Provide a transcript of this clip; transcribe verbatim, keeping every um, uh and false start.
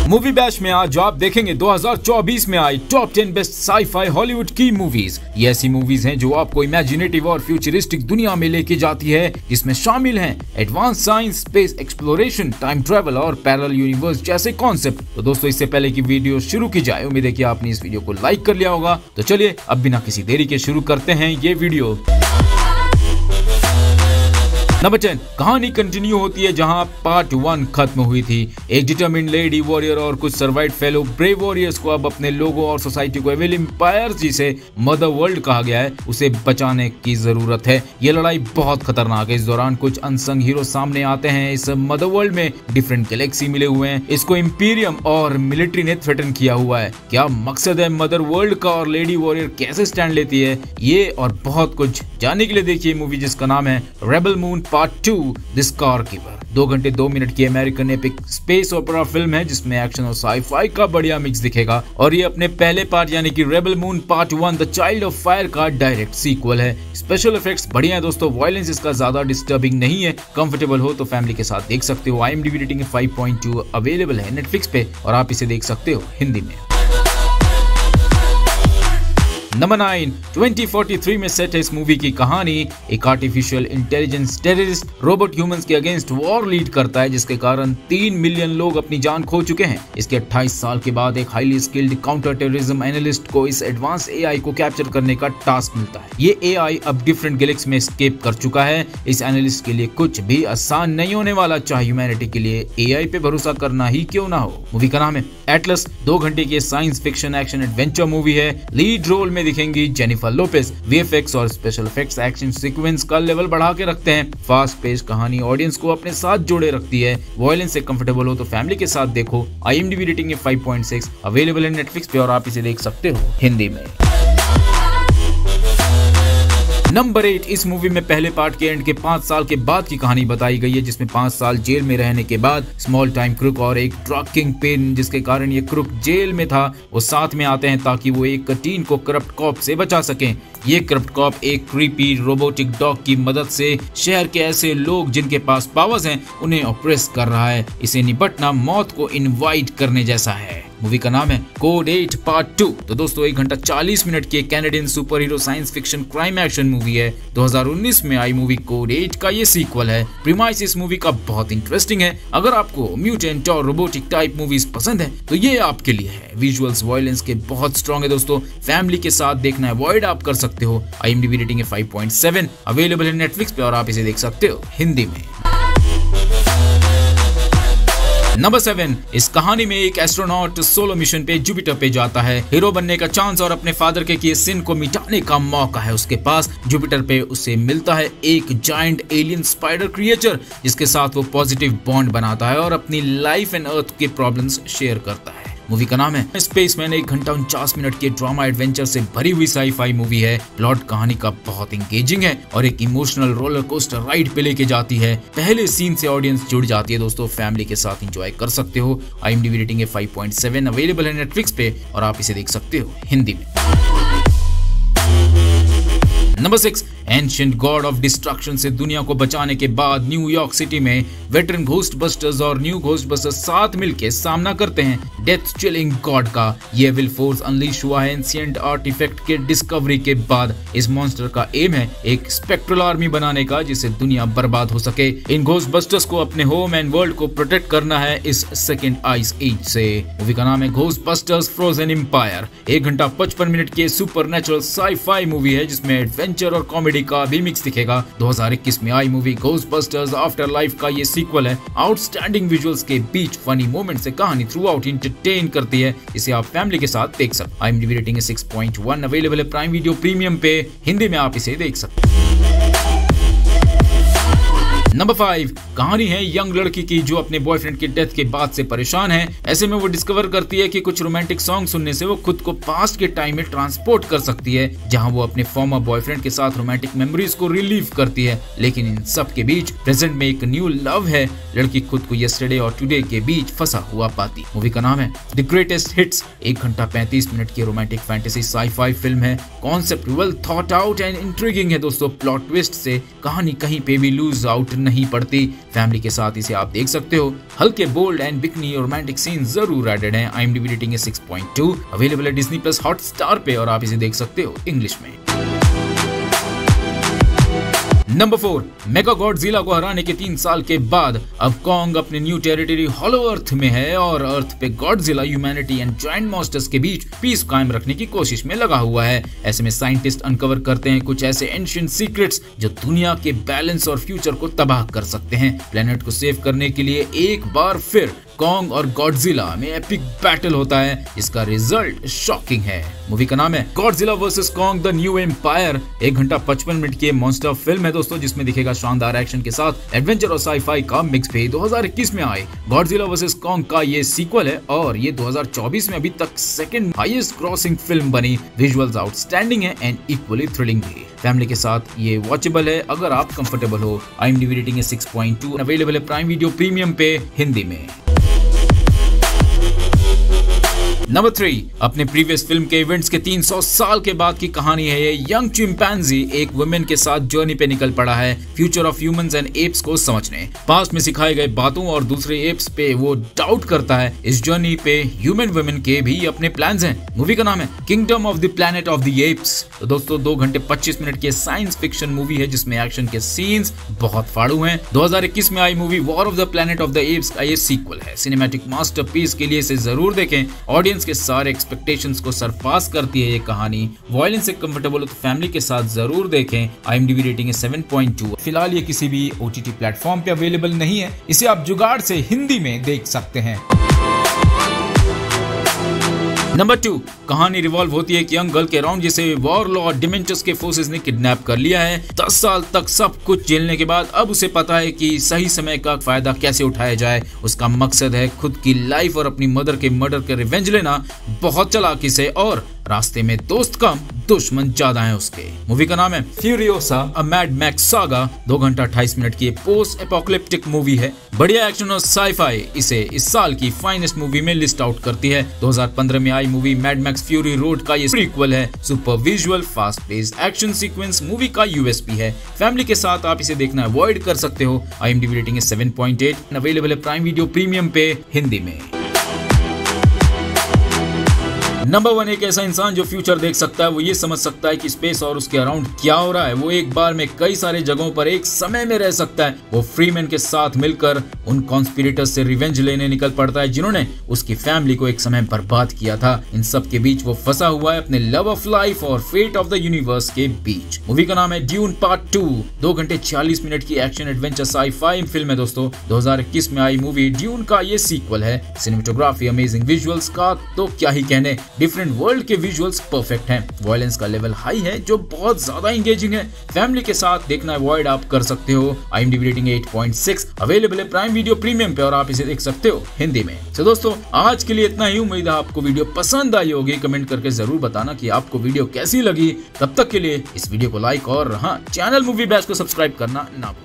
Movie bash में आज आप देखेंगे दो हज़ार चौबीस में आई top ten best sci-fi Hollywood की मूवीज। ये ऐसी मूवीज हैं जो आपको इमेजिनेटिव और फ्यूचरिस्टिक दुनिया में लेके जाती है, जिसमें शामिल हैं advance science, space exploration, time travel और पैरेलल यूनिवर्स जैसे कॉन्सेप्ट। तो दोस्तों, इससे पहले की वीडियो शुरू की जाए, उम्मीद है कि आपने इस वीडियो को लाइक कर लिया होगा। तो चलिए अब बिना किसी देरी के शुरू करते हैं ये वीडियो। नंबर टेन, कहानी कंटिन्यू होती है जहां पार्ट वन खत्म हुई थी। एक डिटरमिन्ड लेडी वॉरियर और कुछ सर्वाइव फेलो ब्रेव वॉरियर्स को अब अपने लोगों और सोसाइटी को एविल एम्पायर जिसे मदर वर्ल्ड कहा गया है उसे बचाने की जरूरत है। ये लड़ाई बहुत खतरनाक है। इस दौरान कुछ अनसंग हीरो सामने आते हैं। इस मदर वर्ल्ड में डिफरेंट गैलेक्सी मिले हुए हैं। इसको इंपीरियम और मिलिट्री ने थ्रेटन किया हुआ है। क्या मकसद है मदर वर्ल्ड का और लेडी वॉरियर कैसे स्टैंड लेती है, ये और बहुत कुछ जानने के लिए देखिए मूवी जिसका नाम है rebel moon part two the scar keeper. दो घंटे दो मिनट की American epic space opera film है जिसमें एक्शन और साई-फाई का बढ़िया मिक्स दिखेगा। और ये अपने पहले पार्ट यानी कि rebel moon part one the child of fire का डायरेक्ट सीक्वल है। स्पेशल इफेक्ट्स बढ़िया है दोस्तों। वायलेंस इसका ज्यादा डिस्टर्बिंग नहीं है। कंफर्टेबल हो तो फैमिली के साथ देख सकते हो। IMDb rating five point two available है नेटफ्लिक्स पे और आप इसे देख सकते हो हिंदी में। Number nine, twenty forty three में सेट है इस मूवी की कहानी। एक artificial intelligence terrorist robot humans के अगेंस्ट वॉर लीड करता है जिसके कारण तीन मिलियन लोग अपनी जान खो चुके हैं। इसके अट्ठाईस साल के बाद एक highly skilled counter terrorism analyst को इस एडवांस एआई को कैप्चर करने का टास्क मिलता है। ये एआई अब डिफरेंट गैलेक्सी में एस्केप कर चुका है। इस एनालिस्ट के लिए कुछ भी आसान नहीं होने वाला, चाहे ह्यूमैनिटी के लिए एआई पे भरोसा करना ही क्यों ना हो। मूवी का नाम है एटलस। दो घंटे की science fiction action adventure movie है। लीड रोल में दिखेंगी जेनिफर लोपेज। वीएफएक्स और स्पेशल इफेक्ट्स एक्शन सीक्वेंस का लेवल बढ़ा के रखते हैं। फास्ट पेस कहानी ऑडियंस को अपने साथ जोड़े रखती है। वायलेंस से कंफर्टेबल हो तो फैमिली के साथ देखो। आईएमडीबी रेटिंग है फाइव पॉइंट सिक्स, अवेलेबल है नेटफ्लिक्स पे और आप इसे देख सकते हो हिंदी में। नंबर एट, इस मूवी में पहले पार्ट के एंड के पांच साल के बाद की कहानी बताई गई है जिसमें पांच साल जेल में रहने के बाद स्मॉल टाइम क्रुक और एक ड्रग किंग पिन जिसके कारण ये क्रुक जेल में था वो साथ में आते हैं ताकि वो एक टीन को करप्ट कॉप से बचा सकें। ये करप्ट कॉप एक क्रीपी रोबोटिक डॉग की मदद से शहर के ऐसे लोग जिनके पास पावर्स हैं उन्हें ऑप्रेस कर रहा है। इसे निपटना मौत को इनवाइट करने जैसा है। मूवी का नाम है कोड एट पार्ट टू। तो दोस्तों, एक घंटा चालीस मिनट की Canadian super hero science fiction crime action movie है। दो हज़ार उन्नीस में आई मूवी कोड एट का ये सीक्वल है। प्रीमाइस इस मूवी का बहुत इंटरेस्टिंग है। अगर आपको म्यूटेंट और रोबोटिक टाइप मूवीज पसंद है तो ये आपके लिए है। विजुअल्स वायलेंस के बहुत स्ट्रॉन्ग है दोस्तों। फैमिली के साथ देखना अवॉइड आप कर सकते हो। आईएमडीबी रेटिंग है फाइव पॉइंट सेवन, अवेलेबल है नेटफ्लिक्स पे और आप इसे देख सकते हो हिंदी में। नंबर सेवन, इस कहानी में एक एस्ट्रोनॉट सोलो मिशन पे जुपिटर पे जाता है। हीरो बनने का चांस और अपने फादर के किए सिन को मिटाने का मौका है उसके पास। जुपिटर पे उसे मिलता है एक जायंट एलियन स्पाइडर क्रिएचर जिसके साथ वो पॉजिटिव बॉन्ड बनाता है और अपनी लाइफ एंड अर्थ के प्रॉब्लम्स शेयर करता है। मूवी का नाम है स्पेसमैन। एक घंटा उनचास मिनट के ड्रामा एडवेंचर से भरी हुई साई-फाई मूवी है। प्लॉट कहानी का बहुत इंगेजिंग है और एक इमोशनल रोलर कोस्टर राइड पे लेके जाती है। पहले सीन से ऑडियंस जुड़ जाती है दोस्तों। फैमिली के साथ एंजॉय कर सकते हो। आईएमडीबी रेटिंग है फाइव पॉइंट सेवन, अवेलेबल है नेटफ्लिक्स पे और आप इसे देख सकते हो हिंदी में। Number six, ancient god of destruction से दुनिया को बचाने के बाद न्यूयॉर्क सिटी में वेटरन घोस्टबस्टर्स और न्यू घोस्टबस्टर्स साथ मिलकर सामना करते हैं डेथ चिलिंग गॉड का। ये विल फोर्स अनलीश हुआ है एंशिएंट आर्टिफैक्ट के डिस्कवरी के बाद। इस मॉन्स्टर का एम है एक स्पेक्ट्रल आर्मी बनाने का जिससे दुनिया बर्बाद हो सके। इन घोस्टबस्टर्स को अपने होम एंड वर्ल्ड को प्रोटेक्ट करना है इस सेकेंड आइस एज से। मूवी का नाम है घोस्टबस्टर्स फ्रोजन एम्पायर। एक घंटा पचपन मिनट की सुपर नेचुरल साई-फाई मूवी है जिसमें एडवेंचर और कॉमेडी का भी मिक्स दिखेगा। दो हज़ार इक्कीस में आई मूवी घोस्टबस्टर्स आफ्टर लाइफ का ये सीक्वल है। आउटस्टैंडिंग विजुअल्स के बीच फनी मोमेंट से कहानी थ्रू आउट एंटरटेन करती है। इसे आप फैमिली के साथ देख सकते। आईएमडीबी रेटिंग है सिक्स पॉइंट वन, अवेलेबल है प्राइम वीडियो प्रीमियम पे हिंदी में, आप इसे देख सकते हैं। नंबर फाइव, कहानी है यंग लड़की की जो अपने बॉयफ्रेंड की डेथ के बाद से परेशान है। ऐसे में वो डिस्कवर करती है कि कुछ रोमांटिक सॉन्ग सुनने से वो खुद को पास्ट के टाइम में ट्रांसपोर्ट कर सकती है जहां वो अपने फॉर्मर बॉयफ्रेंड के साथ रोमांटिक मेमोरीज को रिलीव करती है। लेकिन इन सब के बीच प्रेजेंट में एक न्यू लव है। लड़की खुद को यस्टरडे और टुडे के बीच फंसा हुआ पाती। मूवी का नाम है द ग्रेटेस्ट हिट्स। एक घंटा पैंतीस मिनट की रोमांटिक फैंटेसी साई-फाई फिल्म है। Concept well thought out and intriguing है दोस्तों। प्लॉट ट्विस्ट से कहानी कहीं पे भी लूज आउट नहीं पड़ती। फैमिली के साथ इसे आप देख सकते हो। हल्के bold and bikini romantic scene जरूर एडेड हैं। आईएमडीबी रेटिंग है सिक्स पॉइंट टू। अवेलेबल है डिज्नी प्लस हॉटस्टार पे और आप इसे देख सकते हो इंग्लिश में। नंबर फोर, मेगा गॉडजिला को हराने के तीन साल के बाद अब कॉन्ग अपने न्यू टेरिटरी हॉलो अर्थ में है और अर्थ पे Godzilla humanity and giant monsters के बीच पीस कायम रखने की कोशिश में लगा हुआ है। ऐसे में साइंटिस्ट अनकवर करते हैं कुछ ऐसे एंशिएंट सीक्रेट्स जो दुनिया के बैलेंस और फ्यूचर को तबाह कर सकते हैं। प्लेनेट को सेव करने के लिए एक बार फिर कॉन्ग और गॉडजिला में एपिक बैटल होता है। इसका रिजल्ट शॉकिंग है। मूवी का नाम है Godzilla versus Kong the new empire. एक घंटा पचपन मिनट की मॉन्स्टर फिल्म है दोस्तों, जिसमें दिखेगा शानदार एक्शन के साथ एडवेंचर और साई-फाई का मिक्स भी। दो हज़ार इक्कीस में आई गॉडजिला वर्सेस कॉन्ग का ये सीक्वल है और ये दो हज़ार चौबीस में अभी तक सेकंड हाईएस्ट क्रॉसिंग फिल्म बनी। विजुअल्स आउटस्टैंडिंग है एंड इक्वली थ्रिलिंग भी। फैमिली के साथ ये वॉचेबल है अगर आप कंफर्टेबल हो। आईएमडीबी रेटिंग है सिक्स पॉइंट टू। अवेलेबल है प्राइम वीडियो प्रीमियम पे हिंदी में। नंबर थ्री, अपने प्रीवियस फिल्म के इवेंट्स के तीन सौ साल के बाद की कहानी है ये। यंग चिंपैंजी एक वुमेन के साथ जर्नी पे निकल पड़ा है future of humans and apes को समझने। पास्ट में सिखाए गए बातों और दूसरे एप्स पे वो डाउट करता है। इस जर्नी पे ह्यूमन वुमेन के भी अपने प्लान्स हैं। मूवी का नाम है kingdom of the planet of the apes. तो दोस्तों दो घंटे पच्चीस मिनट की साइंस फिक्शन मूवी है जिसमें एक्शन के सीन्स बहुत फाड़ू हैं। दो हज़ार इक्कीस में आई movie war of the planet of the apes का ये सीक्वल है। सिनेमैटिक मास्टरपीस के लिए इसे जरूर देखें। ऑडियंस के सारे एक्सपेक्टेशंस को सरपास करती है ये कहानी। वायलेंस से कंफर्टेबल हो तो फैमिली के साथ जरूर देखें। आईएमडीबी रेटिंग है सेवन पॉइंट टू। फिलहाल ये किसी भी ओटीटी प्लेटफॉर्म पे अवेलेबल नहीं है। इसे आप जुगाड़ से हिंदी में देख सकते हैं। नंबर टू, कहानी रिवॉल्व होती है कि यंग गर्ल के अराउंड जिसे वॉरलॉर्ड डिमेंटर्स के फोर्सेस ने किडनैप कर लिया है। दस साल तक सब कुछ झेलने के बाद अब उसे पता है कि सही समय का फायदा कैसे उठाया जाए। उसका मकसद है खुद की लाइफ और अपनी मदर के मर्डर के रिवेंज लेना, बहुत चालाकी से, और रास्ते में दोस्त कम दुश्मन ज्यादा है उसके। मूवी का नाम है Furiosa a Mad Max saga. दो घंटा अट्ठाईस मिनट की पोस्ट एपोकलिप्टिक मूवी है। बढ़िया एक्शन और साई-फाई इसे इस साल की फाइनेस्ट मूवी में लिस्ट आउट करती है। दो हज़ार पंद्रह में आई movie Mad Max fury road का ये प्रीक्वल है। Super visual fast paced action sequence movie का यूएसपी है। फैमिली के साथ आप इसे देखना अवॉइड कर सकते हो। आईएमडीबी रेटिंग है सेवन पॉइंट एट। अवेलेबल है प्राइम वीडियो प्रीमियम पे हिंदी में। नंबर वन, एक ऐसा इंसान जो फ्यूचर देख सकता है, वो ये समझ सकता है कि स्पेस और उसके अराउंड क्या हो रहा है। वो एक बार में कई सारे जगहों पर एक समय में रह सकता है। वो फ्रीमैन के साथ मिलकर उन कॉन्स्पिरेटर्स से रिवेंज लेने निकल पड़ता है जिन्होंने उसकी फैमिली को एक समय बर्बाद किया था। इन सब के बीच वो फंसा हुआ है अपने लव ऑफ लाइफ और फेट ऑफ द यूनिवर्स के बीच। मूवी का नाम है ड्यून पार्ट टू। दो घंटे छियालीस मिनट की एक्शन एडवेंचर साई-फाई फिल्म है दोस्तों। दो हज़ार इक्कीस में आई मूवी ड्यून का ये सीक्वल है। सिनेमेटोग्राफी अमेजिंग, विजुअल्स का तो क्या ही कहने। डिफरेंट वर्ल्ड के विजुअल्स परफेक्ट हैं। वायलेंस का लेवल हाई है जो बहुत ज्यादा एंगेजिंग है। फैमिली के साथ देखना अवॉइड आप कर सकते हो। IMDb rating eight point six. Available है प्राइम वीडियो प्रीमियम पे और आप इसे देख सकते हो हिंदी में। तो दोस्तों आज के लिए इतना ही। उम्मीद है आपको वीडियो पसंद आई होगी। कमेंट करके जरूर बताना कि आपको वीडियो कैसी लगी। तब तक के लिए इस वीडियो को लाइक और हाँ, चैनल मूवी बैच को सब्सक्राइब करना ना भूलें।